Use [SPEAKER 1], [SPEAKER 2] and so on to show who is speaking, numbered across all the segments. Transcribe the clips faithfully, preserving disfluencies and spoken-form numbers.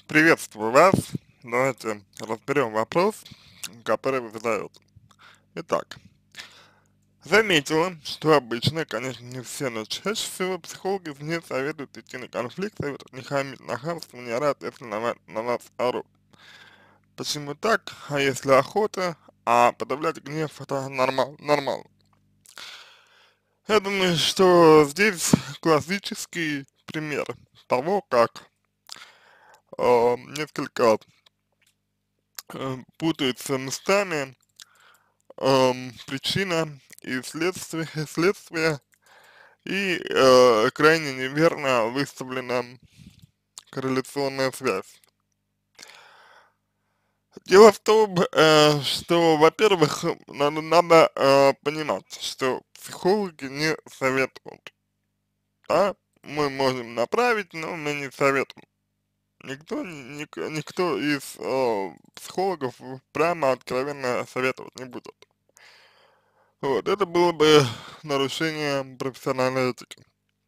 [SPEAKER 1] Приветствую вас. Давайте разберем вопрос, который вы задаете. Итак, заметила, что обычно, конечно, не все, но чаще всего психологи не советуют идти на конфликт, советуют не хамить, нахамство, не орать, если на, ва- на вас орут. Почему так? А если охота, а подавлять гнев это нормал, нормально. Я думаю, что здесь классический пример того, как э, несколько э, путаются местами эм, причина и следствие, следствие и э, крайне неверно выставлена корреляционная связь. Дело в том, э, что, во-первых, надо, надо э, понимать, что психологи не советуют, да? Мы можем направить, но мы не советуем. Никто, ник- никто из э, психологов прямо откровенно советовать не будет. Вот, это было бы нарушением профессиональной этики.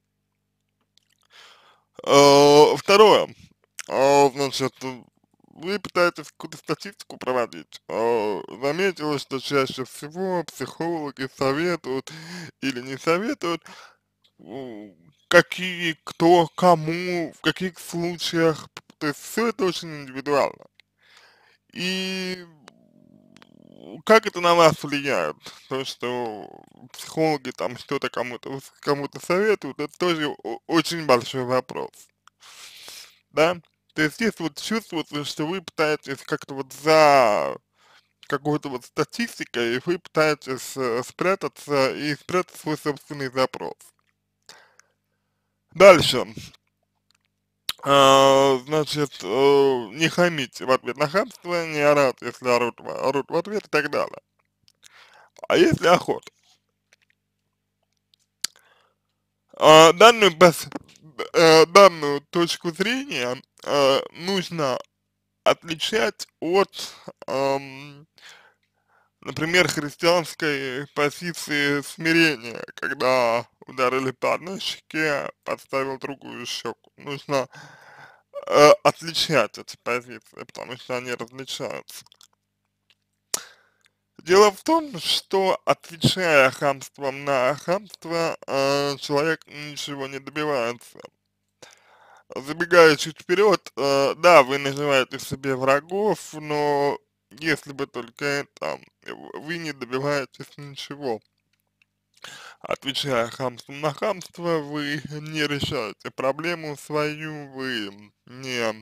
[SPEAKER 1] Э, Второе. А, значит, вы пытаетесь какую-то статистику проводить. А, заметила, что чаще всего психологи советуют или не советуют, м, какие, кто, кому, в каких случаях. То есть все это очень индивидуально. И как это на вас влияет? То, что психологи там что-то кому-то кому-то советуют, это тоже о- очень большой вопрос, да? То есть здесь вот чувствуется, что вы пытаетесь как-то вот за какой-то вот статистикой, вы пытаетесь э, спрятаться и спрятать свой собственный запрос. Дальше. А, значит, э, не хамить в ответ на хамство, не орать, если орут, в- орут в ответ и так далее. А если охота? А, данную, пос- э, данную точку зрения э, нужно отличать от, эм, например, христианской позиции смирения, когда ударили по одной щеке, подставил другую щеку. Нужно э, отличать эти позиции, потому что они различаются. Дело в том, что отвечая хамством на хамство, э, человек ничего не добивается. Забегая чуть вперед, э, да, вы наживаете себе врагов, но если бы только это, вы не добиваетесь ничего. Отвечая хамством на хамство, вы не решаете проблему свою, вы не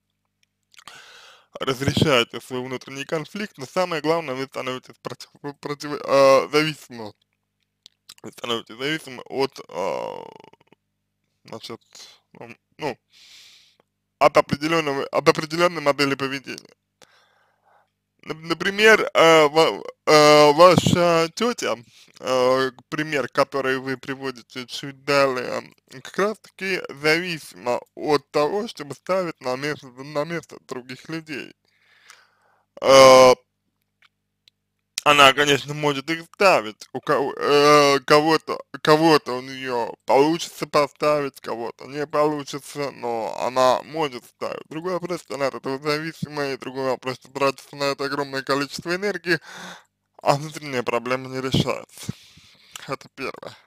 [SPEAKER 1] разрешаете свой внутренний конфликт, но самое главное, вы становитесь против, против, э, зависимым. Вы становитесь зависимы от, э, значит, ну, ну, от определенного, от определенной модели поведения. Нап- Например, э, ва- э, ваша тетя, э, пример, который вы приводите чуть далее, как раз таки зависима от того, чтобы ставить на место, на место других людей. Э, Она, конечно, может их ставить, у кого, э, кого-то, кого-то у нее получится поставить, кого-то не получится, но она может ставить. Другой вопрос, что она от этого зависима, и другой вопрос, что тратится на это огромное количество энергии, а внутренняя проблема не решается. Это первое.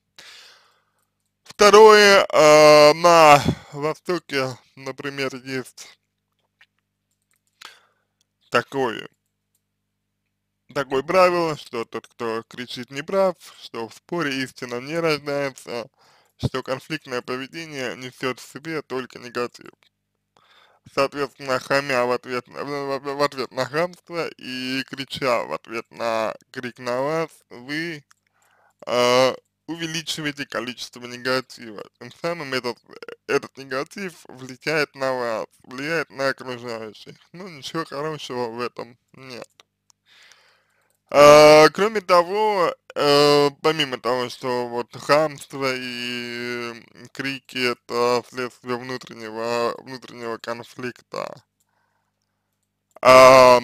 [SPEAKER 1] Второе, э, на Востоке, например, есть такое, такое правило, что тот, кто кричит, не прав, что в споре истина не рождается, что конфликтное поведение несет в себе только негатив. Соответственно, хамя в ответ, на- в, в- в ответ на хамство и крича в ответ на крик на вас, вы а, увеличиваете количество негатива. Тем самым этот, этот негатив влияет на вас, влияет на окружающих. Ну, ничего хорошего в этом нет. А, кроме того, э, помимо того, что вот хамство и крики это следствие внутреннего, внутреннего конфликта, а,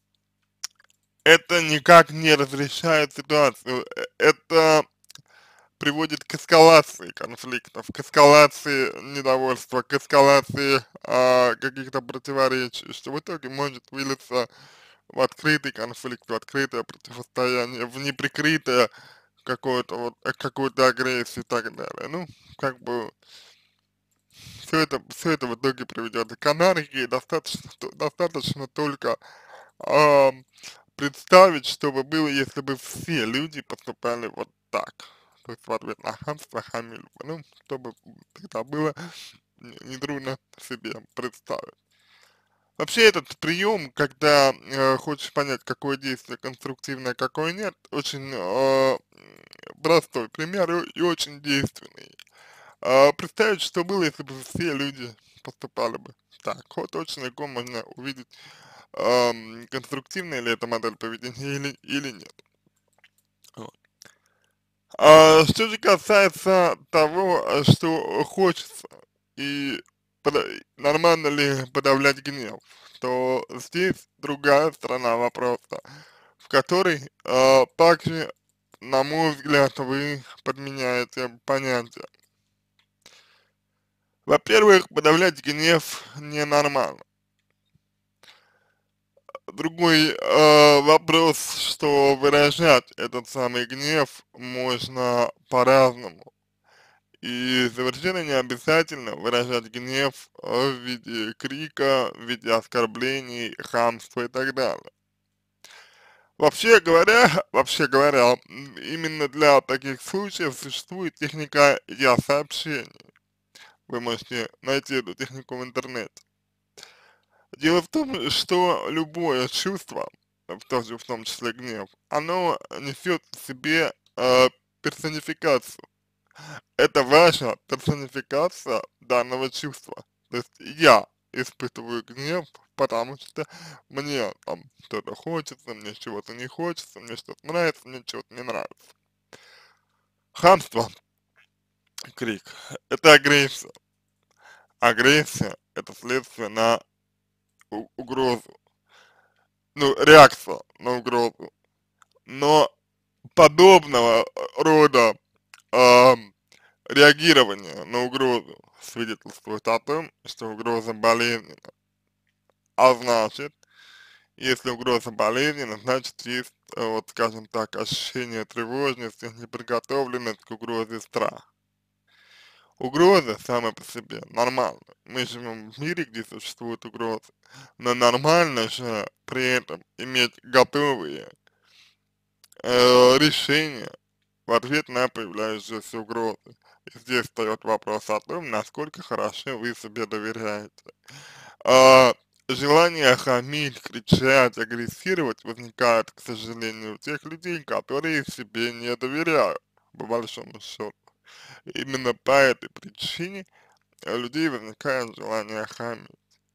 [SPEAKER 1] это никак не разрешает ситуацию. Э, Это приводит к эскалации конфликтов, к эскалации недовольства, к эскалации а, каких-то противоречий, что в итоге может вылиться в открытый конфликт, в открытое противостояние, в неприкрытое какое-то вот, э, какую-то агрессию и так далее. Ну, как бы все это, все это в итоге приведет к анархии, достаточно, то- достаточно только ам, представить, что бы было, если бы все люди поступали вот так. То есть в ответ на хамство хамили бы. Ну, чтобы тогда было, не- нетрудно себе представить. Вообще этот прием, когда э, хочешь понять, какое действие конструктивное, какое нет, очень э, простой пример и, и очень действенный. А, представить, что было, если бы все люди поступали бы так. Вот очень легко можно увидеть, ам, конструктивная ли эта модель поведения или, или нет. Вот. А что же касается того, а, что хочется и пода- нормально ли подавлять гнев, то здесь другая сторона вопроса, в которой а, также, на мой взгляд, вы подменяете понятие. Во-первых, подавлять гнев ненормально. Другой э, вопрос, что выражать этот самый гнев можно по-разному. И совершенно не обязательно выражать гнев э, в виде крика, в виде оскорблений, хамства и так далее. Вообще говоря, вообще говоря, м, именно для таких случаев существует техника я-сообщений. Вы можете найти эту технику в интернете. Дело в том, что любое чувство, в том, в том числе гнев, оно несет в себе э, персонификацию. Это ваша персонификация данного чувства. То есть я испытываю гнев, потому что мне там что-то хочется, мне чего-то не хочется, мне что-то нравится, мне чего-то не нравится. Хамство, крик, это агрессия. Агрессия — это следствие на у- угрозу, ну, реакция на угрозу. Но подобного рода ам, реагирование на угрозу свидетельствует о том, что угроза болезненна. А значит, если угроза болезненна, значит есть, э, вот скажем так, ощущение тревожности, неприготовленность к угрозе, страх. Угроза сама по себе нормальна. Мы живем в мире, где существуют угрозы. Но нормально же при этом иметь готовые э, решения в ответ на появляющиеся угрозы. И здесь встает вопрос о том, насколько хорошо вы себе доверяете. А, желание хамить, кричать, агрессировать возникает, к сожалению, у тех людей, которые себе не доверяют, по большому счету. Именно по этой причине у людей возникает желание хамить.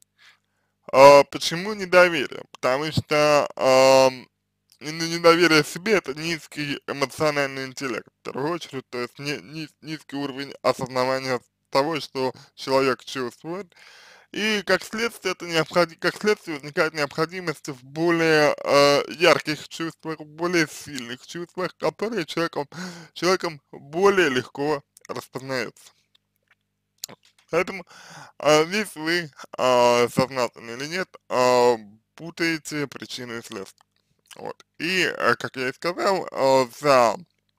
[SPEAKER 1] А, почему недоверие? Потому что ам, и на недоверие себе — это низкий эмоциональный интеллект, в первую очередь, то есть не, ни- низкий уровень осознавания того, что человек чувствует, и как следствие это необходимо, как следствие возникает необходимость в более э, ярких чувствах, в более сильных чувствах, которые человеком, человеком более легко распознаются. Поэтому а, здесь вы, а, сознательно или нет, а, путаете причину и следствие. Вот. И, э, как я и сказал, э, за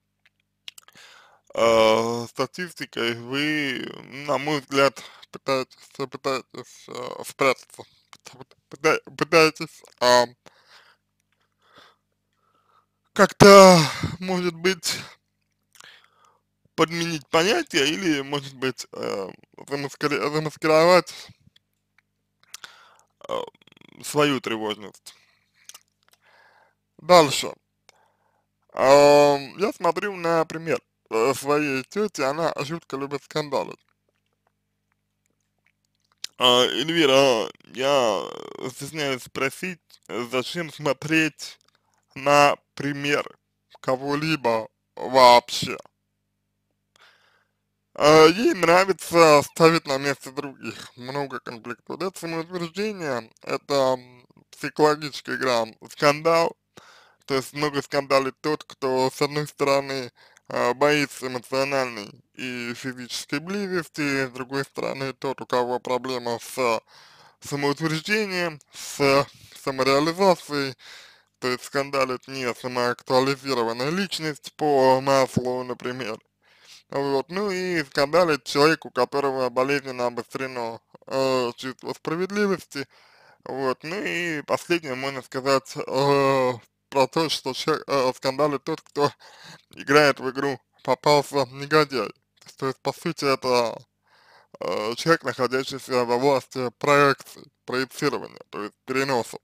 [SPEAKER 1] э, статистикой вы, на мой взгляд, пытаетесь, пытаетесь э, спрятаться, пыта- пытаетесь а, как-то, может быть, подменить понятие или, может быть, э, замаскари- замаскировать э, свою тревожность. Дальше. Ам, я смотрю на пример э, своей тети, она жутко любит скандалить. А, Эльвира, я стесняюсь спросить, э, зачем смотреть на пример кого-либо вообще? А, ей нравится ставить на место других, много конфликтов. Вот это самоутверждение, это м, психологическая игра, скандал, то есть много скандалит тот, кто, с одной стороны, э, боится эмоциональной и физической близости, с другой стороны, тот, у кого проблема с самоутверждением, с самореализацией, то есть скандалит не самоактуализированная личность по маслу, например. Вот, ну и скандалит человек, у которого болезненно обострено э, чувство справедливости. Вот, ну и последнее можно сказать э, про то, что человек, э, скандалит тот, кто играет в игру «Попался негодяй». То есть, по сути, это э, человек, находящийся во власти проекции, проецирования, то есть переноса.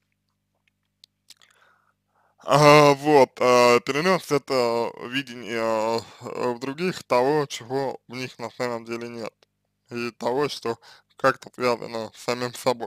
[SPEAKER 1] А, вот, а, перенос это видение а, в других того, чего в них на самом деле нет, и того, что как-то связано с самим собой.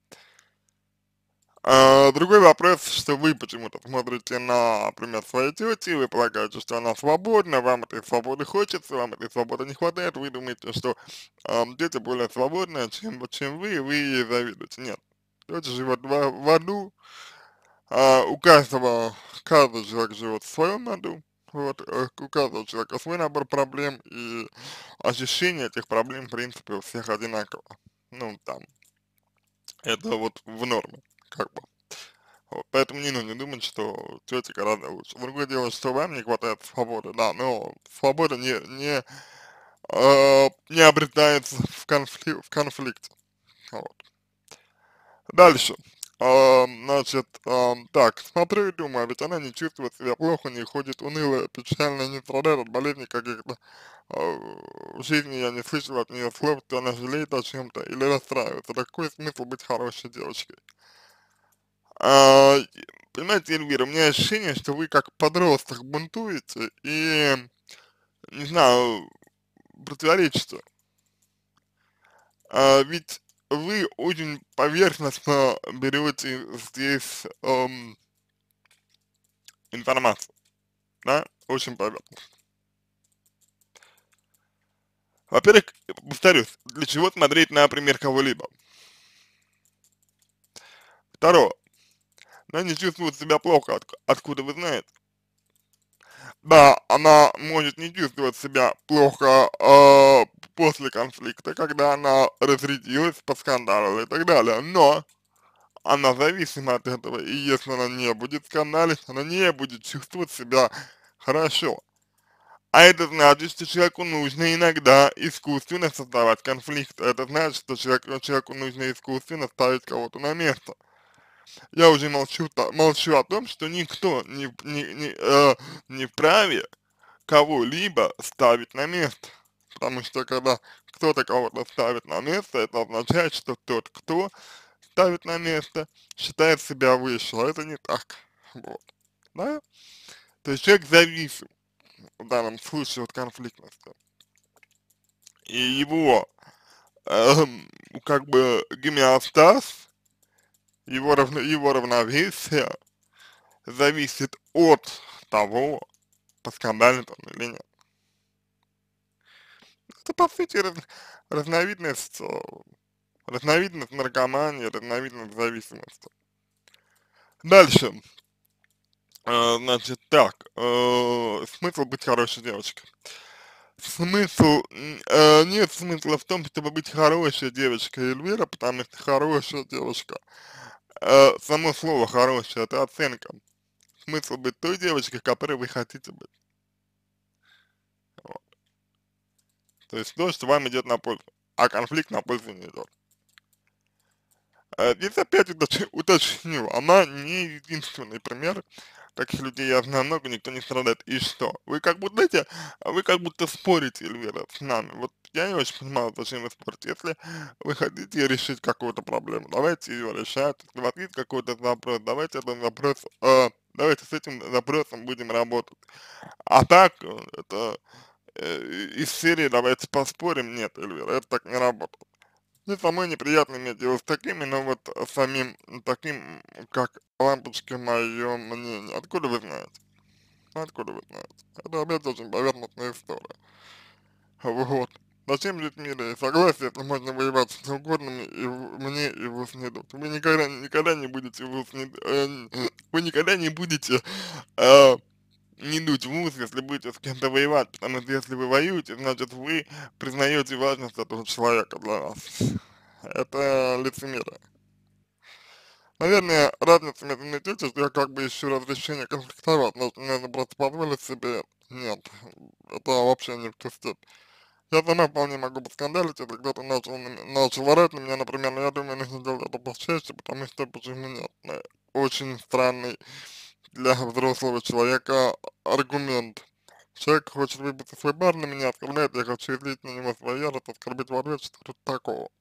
[SPEAKER 1] А, другой вопрос, что вы почему-то смотрите на, например, своей тети, вы полагаете, что она свободна, вам этой свободы хочется, вам этой свободы не хватает, вы думаете, что ам, дети более свободны, чем, чем вы, и вы ей завидуете. Нет, тетя живет в, в аду, а, у каждого, каждый человек живет в своем аду, вот, э, у каждого человека свой набор проблем, и ощущение этих проблем, в принципе, у всех одинаково. Ну, там, это вот в норме, как бы. Вот, поэтому не нужно думать, что тетя гораздо лучше. Другое дело, что вам не хватает свободы, да, но свобода не, не, э, не обретается в, конфли в конфликте. Вот. Дальше. А, значит, ам, так, смотрю и думаю, ведь она не чувствует себя плохо, не ходит унылая, печальная, не страдает от болезней каких-то. А, в жизни я не слышал от нее слов, что она жалеет о чем-то или расстраивается. Да какой смысл быть хорошей девочкой? А, и- понимаете, Эльвира, у меня ощущение, что вы как подросток бунтуете и, не знаю, противоречите. А, ведь вы очень поверхностно берете здесь ам, информацию, да, очень поверхностно. Во-первых, повторюсь, для чего смотреть на пример кого-либо? Второе, она не чувствует себя плохо, отк- откуда вы знаете? Да, она может не чувствовать себя плохо э, после конфликта, когда она разрядилась, поскандалила и так далее, но она зависима от этого, и если она не будет скандалить, она не будет чувствовать себя хорошо. А это значит, что человеку нужно иногда искусственно создавать конфликт. Это значит, что человек, человеку нужно искусственно ставить кого-то на место. Я уже молчу, та- молчу о том, что никто не, в- не, не, э, не вправе кого-либо ставить на место. Потому что когда кто-то кого-то ставит на место, это означает, что тот, кто ставит на место, считает себя выше. А это не так. Вот. Да? То есть человек зависим в данном случае от конфликтности. И его эм, как бы гомеостаз, его, равно, его равновесие зависит от того, поскандалит он или нет. Это, по сути, раз, разновидность, э, разновидность наркомании, разновидность зависимости. Дальше, э, значит, так, э, смысл быть хорошей девочкой. Смысл, м, э, нет смысла в том, чтобы быть хорошей девочкой, Эльвира, потому что хорошая девочка, э, само слово хорошая, это оценка. Смысл быть той девочкой, которой вы хотите быть. Вот. То есть то, что вам идет на пользу, а конфликт на пользу не идет. Э, Здесь опять уточ- уточню, она не единственный пример, таких людей я знаю много, никто не страдает. И что? Вы как будто, знаете, вы как будто спорите, Эльвира, с нами. Вот я не очень понимаю, зачем вы спорите. Если вы хотите решить какую-то проблему, давайте ее решать. Если у вас есть какой-то запрос, давайте этот запрос, э, давайте с этим запросом будем работать. А так, э, это э, из серии давайте поспорим, нет, Эльвира, это так не работает. Мне самой неприятно иметь дело с такими, но вот э, самим таким, как лампочка, мое мнение. Откуда вы знаете? Откуда вы знаете? Это опять очень поверхностная история. Вот. Зачем жить в мире? Согласие, это можно воевать с угодным, и в- мне и в ус не дует. Вы никогда, никогда не будете в ус не д- э, н- вы никогда не будете э, не дуть в ус, если будете с кем-то воевать, потому что если вы воюете, значит вы признаете важность этого человека для вас. Это лицемерие. Наверное, разница между нами тем, что я как бы ищу разрешение конфликтовать, но наверное, просто позволить себе, нет, это вообще не в ту степь. Я сама вполне могу поскандалить, если кто-то начал, на ме- начал орать на меня, например, но я думаю, нужно делать это почаще, потому что почему нет. Э, Очень странный для взрослого человека аргумент. Человек хочет выбить свой бар на меня, оскорбляет, я хочу излить на него свою ярость, оскорбить в ответ, что тут такого.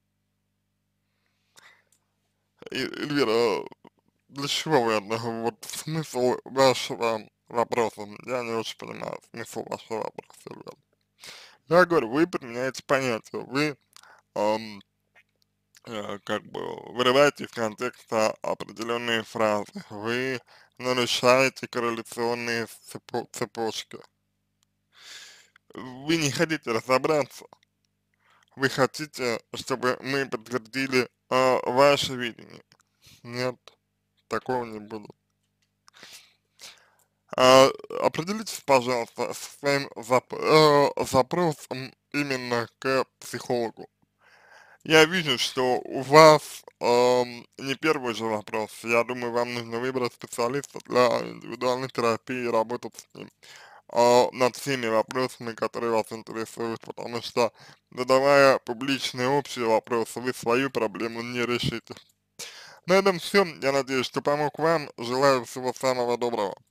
[SPEAKER 1] И, Эльвира, для чего вы это, вот смысл вашего вопроса, я не очень понимаю смысл вашего вопроса, Эльвира. Я говорю, вы применяете понятие, вы ам, э, как бы вырываете из контекста определенные фразы, вы нарушаете корреляционные цепо- цепочки, вы не хотите разобраться, вы хотите, чтобы мы подтвердили а, ваше видение. Нет, такого не будет. А, определитесь, пожалуйста, со своим зап э, запросом именно к психологу. Я вижу, что у вас ам, не первый же вопрос. Я думаю, вам нужно выбрать специалиста для индивидуальной терапии и работать с ним а, над всеми вопросами, которые вас интересуют, потому что, задавая публичные общие вопросы, вы свою проблему не решите. На этом все. Я надеюсь, что помог вам. Желаю всего самого доброго.